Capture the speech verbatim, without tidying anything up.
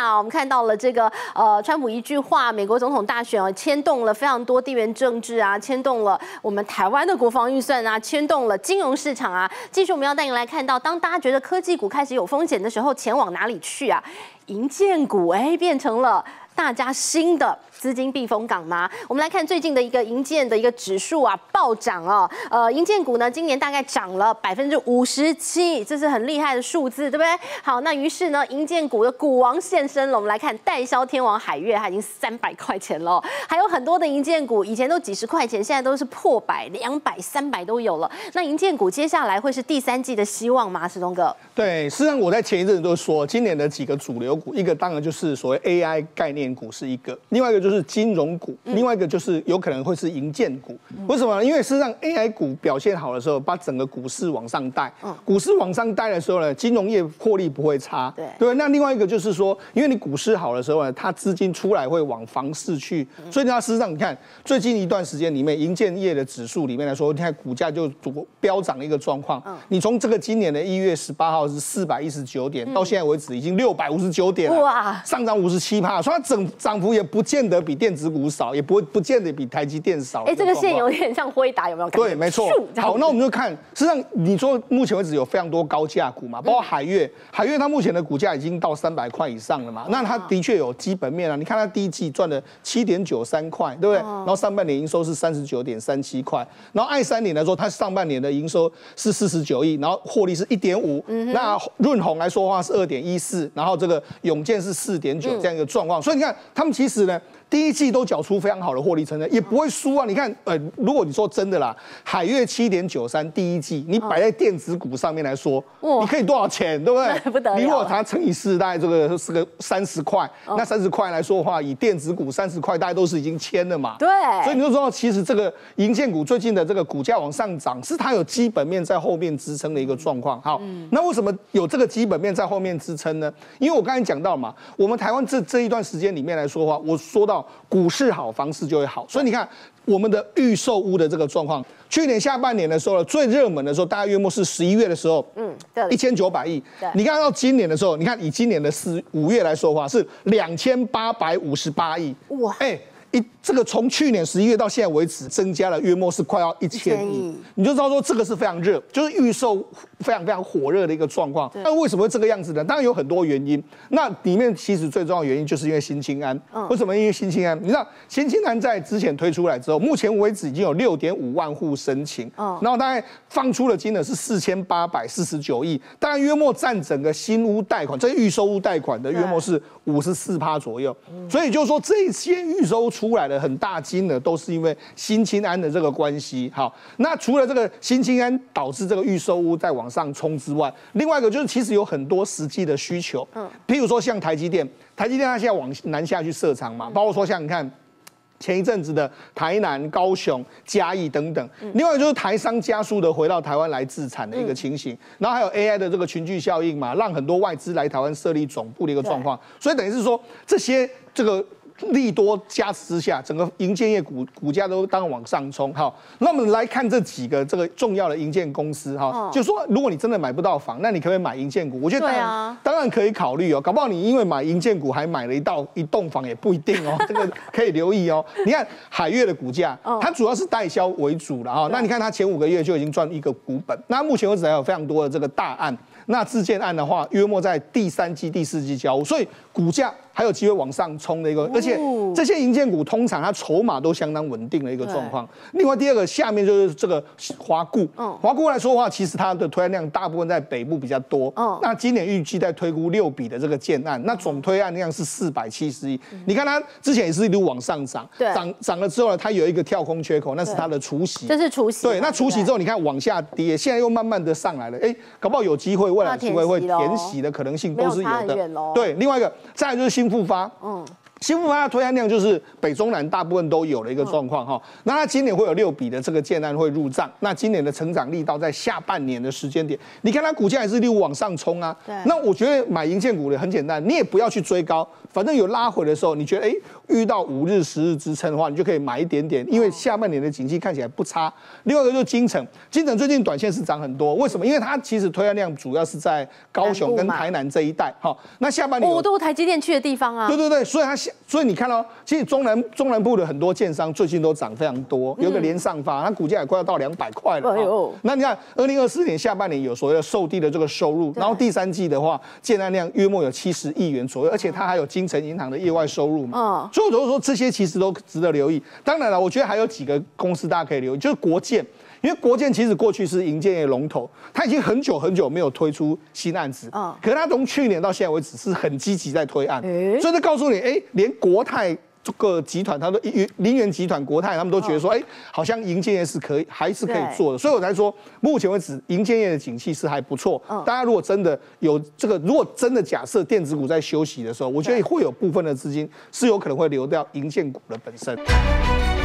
啊，我们看到了这个呃，川普一句话，美国总统大选哦，牵动了非常多地缘政治啊，牵动了我们台湾的国防预算啊，牵动了金融市场啊。继续我们要带您来看到，当大家觉得科技股开始有风险的时候，钱往哪里去啊？营建股哎，变成了大家新的资金避风港吗？我们来看最近的一个营建的一个指数啊，暴涨哦。呃，营建股呢，今年大概涨了百分之五十七，这是很厉害的数字，对不对？好，那于是呢，营建股的股王现身了。我们来看代销天王海月，它已经三百块钱了，还有很多的营建股，以前都几十块钱，现在都是破百、两百、三百都有了。那营建股接下来会是第三季的希望吗？石东哥？ 对，事实上我在前一阵子都说，今年的几个主流股，一个当然就是所谓 A I 概念股是一个，另外一个就是金融股，另外一个就是有可能会是营建股。为什么呢？因为事实上 A I 股表现好的时候，把整个股市往上带，股市往上带的时候呢，金融业获利不会差，对对。那另外一个就是说，因为你股市好的时候呢，它资金出来会往房市去，所以它事实上你看最近一段时间里面，营建业的指数里面来说，你看股价就飙涨的一个状况。你从这个今年的一月十八号是四百一十九点，到现在为止已经六百五十九点了，哇，上涨五十七趴，所以它整涨幅也不见得比电子股少，也不不见得比台积电少。 哎，这个线有点像辉达，有没有？ 对，没错。好，那我们就看，实际上你说目前为止有非常多高价股嘛，包括海月，海月它目前的股价已经到三百块以上了嘛，那它的确有基本面啊。你看它第一季赚了七点九三块，对不对？然后上半年营收是三十九点三七块，然后爱三年来说，它上半年的营收是四十九亿，然后获利是一点五。那润鸿来说的话是二点一四，然后这个永健是四点九这样一个状况，所以你看他们其实呢。第一季都缴出非常好的获利成长，也不会输啊！你看，呃，如果你说真的啦，海月七点九三第一季，你摆在电子股上面来说，哦、你可以多少钱，对不对？ 不得了！ 你如果它乘以四，大概这个是个三十块，哦、那三十块来说的话，以电子股三十块，大概都是已经签了嘛。 对。 所以你就说，其实这个营建股最近的这个股价往上涨，是它有基本面在后面支撑的一个状况。好，嗯、那为什么有这个基本面在后面支撑呢？因为我刚才讲到嘛，我们台湾这这一段时间里面来说的话，我说到。股市好，房市就会好，所以你看我们的预售屋的这个状况，去年下半年的时候，最热门的时候，大概约莫是十一月的时候，嗯，一千九百亿。你看到今年的时候，你看以今年的四五月来说的话，是两千八百五十八亿。哇，哎、欸。一这个从去年十一月到现在为止，增加了约莫是快要一千亿，你就知道说这个是非常热，就是预售非常非常火热的一个状况。那为什么会这个样子呢？当然有很多原因。那里面其实最重要的原因就是因为新青安。嗯、为什么？因为新青安，你知道新青安在之前推出来之后，目前为止已经有六点五万户申请，嗯、然后大概放出的金额是四千八百四十九亿，大概约莫占整个新屋贷款，这预售屋贷款的约莫是五十四趴左右。嗯、所以就是说这些预售出来的很大金额都是因为新青安的这个关系。好，那除了这个新青安导致这个预售屋在往上冲之外，另外一个就是其实有很多实际的需求，嗯，譬如说像台积电，台积电它现在往南下去设厂嘛，包括说像你看。前一阵子的台南、高雄、嘉义等等，另外就是台商加速的回到台湾来自产的一个情形，然后还有 A I 的这个群聚效应嘛，让很多外资来台湾设立总部的一个状况，所以等于是说这些这个。利多加持之下，整个营建业股股价都当然往上冲。好，那我们来看这几个这个重要的营建公司哈，哦、就说如果你真的买不到房，那你可不可以买营建股？我觉得当然、啊、当然可以考虑哦，搞不好你因为买营建股还买了一道一栋房也不一定哦，这个可以留意哦。你看海月的股价，哦、它主要是代销为主了哈，那你看它前五个月就已经赚一个股本，那目前为止还有非常多的这个大案。那自建案的话，约莫在第三季、第四季交屋，所以股价还有机会往上冲的一个，而且这些营建股通常它筹码都相当稳定的一个状况。另外第二个，下面就是这个华固，华固来说的话，其实它的推案量大部分在北部比较多。那今年预计在推估六笔的这个建案，那总推案量是四百七十亿。你看它之前也是一路往上涨，涨涨了之后呢，它有一个跳空缺口，那是它的除息， 这是除息。 对，那除息之后，你看往下跌，现在又慢慢的上来了，哎，搞不好有机会。未来机会会填息的可能性都是有的。对，另外一个再来就是新复发，嗯， 新复发的推案量就是北中南大部分都有的一个状况哈。那它今年会有六笔的这个建案会入账，那今年的成长力道在下半年的时间点，你看它股价还是一路往上冲啊。 对。 那我觉得买营建股的很简单，你也不要去追高，反正有拉回的时候，你觉得哎遇到五日、十日支撑的话，你就可以买一点点，因为下半年的景气看起来不差。另外一个就是金城，金城最近短线是涨很多，为什么？因为它其实推案量主要是在高雄跟台南这一带，哈。那下半年我都台积电去的地方啊。 对对对，所以它所以你看到、哦，其实中南中南部的很多建商最近都涨非常多，有个连上发，它股价也快要到两百块了。哎呦，那你看二零二四年下半年有所谓的售地的这个收入，然后第三季的话，建案量约莫有七十亿元左右，而且它还有金城银行的业外收入嘛。嗯，所以我就说这些其实都值得留意。当然了，我觉得还有几个公司大家可以留意，就是国建。因为国建其实过去是营建业龙头，它已经很久很久没有推出新案子，嗯，可是它从去年到现在为止是很积极在推案，欸、所以这告诉你，哎、欸，连国泰这个集团，它都林园集团、国泰他们都觉得说，哎、欸，好像营建业是可以，还是可以做的，所以我才说，目前为止营建业的景气是还不错。嗯、大家如果真的有这个，如果真的假设电子股在休息的时候，我觉得会有部分的资金是有可能会流到营建股的本身。